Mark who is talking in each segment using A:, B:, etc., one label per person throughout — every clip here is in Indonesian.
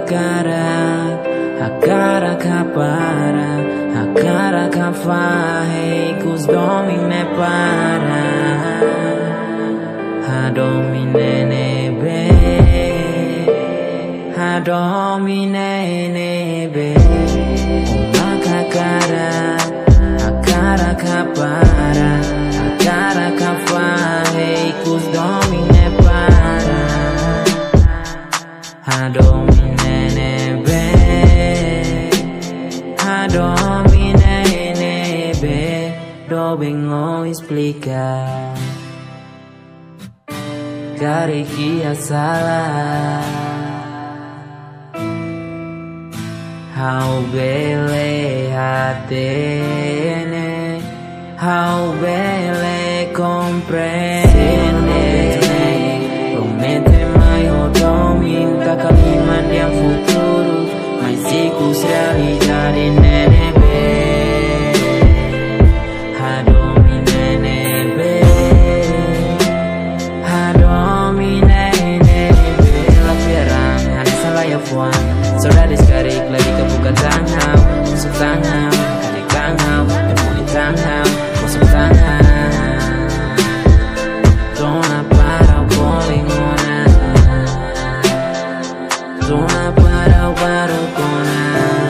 A: kakara, hakara kapara, hakara kafahe, kus domine para, ha domine nebe, ha domine nebe, oma kakara, hakara kapara, hakara kafahe, kus domine para, ha domine nebe, ha domine nebe, do vengo explicar, care que a sala, how bele atene, how bele comprende, promete mai o domingo, kakaliman yang futuro, mas sikus realidade nenebe, ha domine nebe, ha domine nebe, la fierang, hanya salah ya fuan, saudara sekarang lagi kebuka tangan, masuk tangan, kali tangan, temui tangan, masuk tangan. Dona para o polingona, dona para o barocona.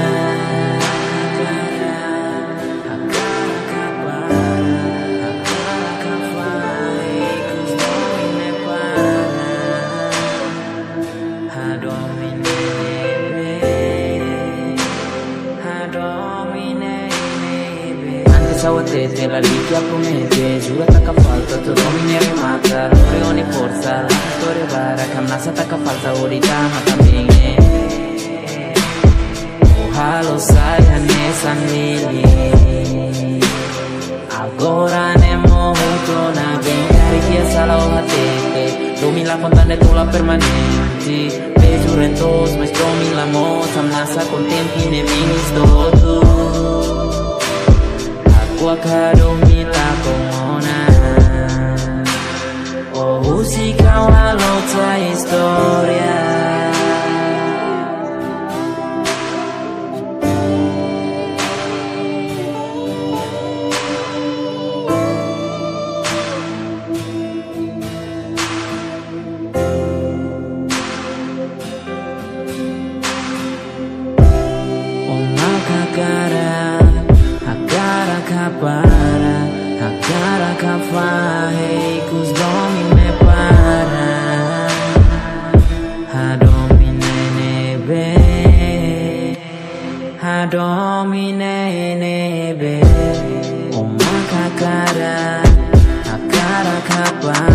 A: Te la liquia promete, giura tacca falta, tu domini rimata, freoni forza, la storia vara, camnasa tacca falta, orita ma também halo saya nessa nele, agora ne moto na bem cari que sala o hatete, domi la fontana tu la permanente, beijo rentos, mas domi la moça, massa con tempi ne minis do tu. Wakado mila komona, oh música uma outra história. Uma kakara, kapara, hakara kafahe, kus domine para, ha domine nebe, ha domine nebe, oma kakara, hakara kapara.